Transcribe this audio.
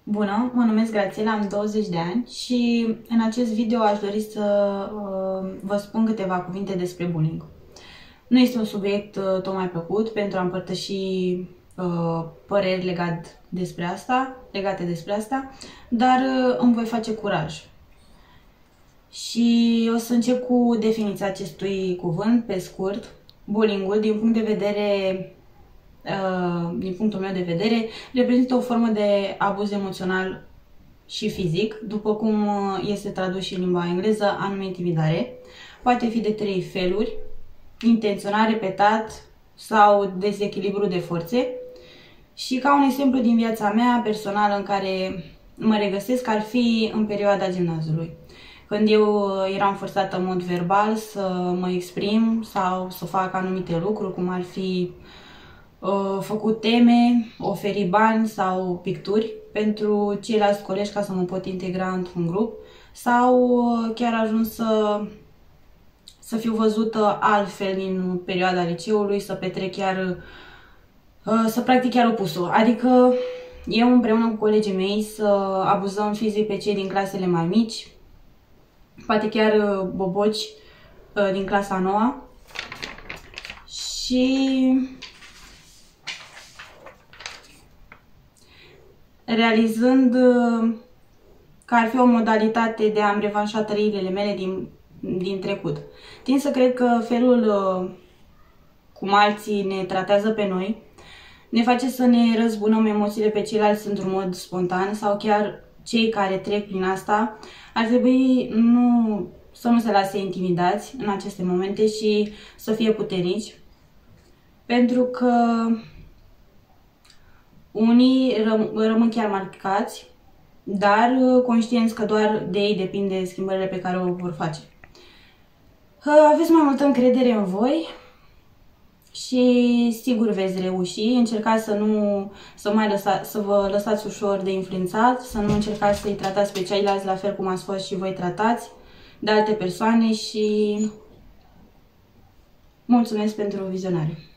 Bună, mă numesc Grațiela, am 20 de ani și în acest video aș dori să vă spun câteva cuvinte despre bullying. Nu este un subiect tocmai plăcut pentru a împărtăși păreri legate despre asta, dar îmi voi face curaj. Și o să încep cu definiția acestui cuvânt, pe scurt. Bullying-ul, din punctul meu de vedere, reprezintă o formă de abuz emoțional și fizic, după cum este tradus și în limba engleză, anume intimidare. Poate fi de 3 feluri: intenționat, repetat sau dezechilibru de forțe. Și ca un exemplu din viața mea personală în care mă regăsesc, ar fi în perioada gimnaziului, când eu eram forțată în mod verbal să mă exprim sau să fac anumite lucruri, cum ar fi făcut teme, oferi bani sau picturi pentru ceilalți colegi ca să mă pot integra într-un grup, sau chiar ajuns să fiu văzută altfel din perioada liceului, să practic chiar opusul. Adică eu împreună cu colegii mei să abuzăm fizic pe cei din clasele mai mici, poate chiar boboci din clasa 9. Și realizând că ar fi o modalitate de a-mi revanșa trăirile mele din trecut. Tind să cred că felul cum alții ne tratează pe noi ne face să ne răzbunăm emoțiile pe ceilalți într-un mod spontan, sau chiar cei care trec prin asta ar trebui să nu se lase intimidați în aceste momente și să fie puternici, pentru că unii rămân chiar marcați, dar conștienți că doar de ei depinde schimbările pe care o vor face. Aveți mai multă încredere în voi și sigur veți reuși. Încercați să vă lăsați ușor de influențat, să nu încercați să-i tratați pe ceilalți la fel cum ați fost și voi tratați de alte persoane, și mulțumesc pentru vizionare.